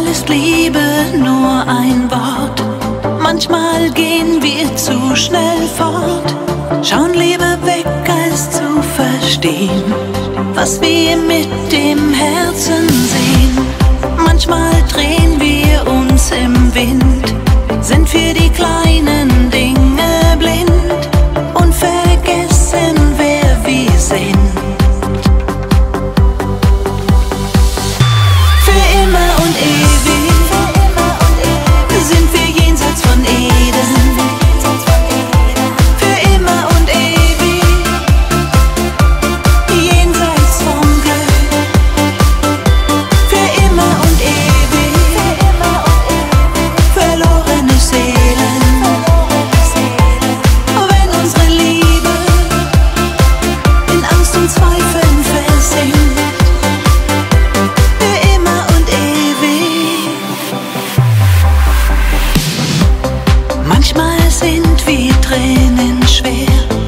ist Liebe nur ein Wort. Manchmal gehen wir zu schnell fort, schauen lieber weg, als zu verstehen, was wir mit dem Herzen sehen. Manchmal drehen wir uns im Wind, sind für die kleinen Dinge blind und vergessen, wer wir sind. Für immer und ewig sind wir jenseits von Eden. Für immer und ewig jenseits vom Glück. Für immer und ewig verlorene Seelen. Wenn unsere Liebe in Angst und Zweifeln versinkt. Für immer und ewig. Manchmal sind wir Tränen schwer,